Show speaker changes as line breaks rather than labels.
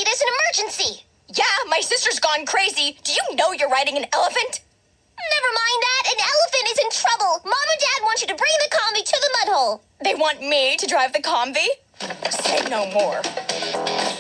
is an emergency.
Yeah, my sister's gone crazy. Do you know you're riding an elephant?
Never mind that. An elephant is in trouble. Mom and Dad want you to bring the Combi to the mud hole.
They want me to drive the Combi? Say no more.